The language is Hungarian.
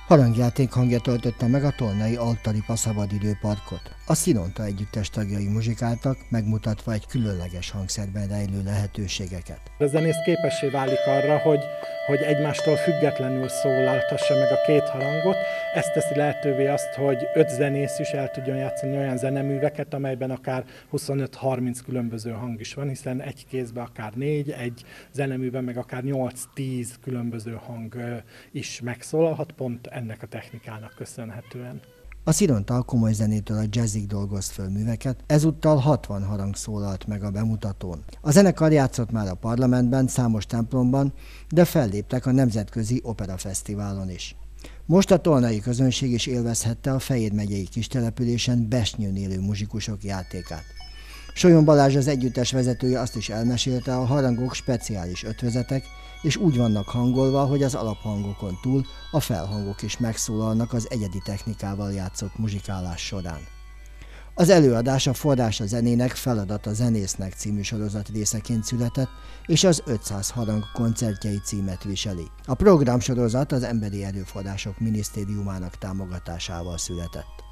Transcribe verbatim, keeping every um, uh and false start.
Harangjáték hangja töltötte meg a Tolnai Altaripa szabadidőparkot. A Szinonta együttes tagjai muzsikáltak, megmutatva egy különleges hangszerben rejlő lehetőségeket. A zenész képessé válik arra, hogy, hogy egymástól függetlenül szólaltassa meg a két harangot. Ez teszi lehetővé azt, hogy öt zenész is el tudjon játszani olyan zeneműveket, amelyben akár huszonöt-harminc különböző hang is van, hiszen egy kézben akár négy, egy zeneműben meg akár nyolc-tíz különböző hang is megszólalhat, pont ennek a technikának köszönhetően. A Szinonta a komoly zenétől a jazzig dolgozt föl műveket, ezúttal hatvan harang szólalt meg a bemutatón. A zenekar játszott már a parlamentben, számos templomban, de felléptek a Nemzetközi Operafesztiválon is. Most a tolnai közönség is élvezhette a Fejér megyei kistelepülésen Besnyőn élő muzsikusok játékát. Solyon Balázs, az együttes vezetője azt is elmesélte, a harangok speciális ötvözetek, és úgy vannak hangolva, hogy az alaphangokon túl a felhangok is megszólalnak az egyedi technikával játszott muzsikálás során. Az előadás a Forrás a zenének, Feladat a zenésznek című sorozat részeként született, és az ötszáz harang koncertjei címet viseli. A programsorozat az Emberi Erőforrások Minisztériumának támogatásával született.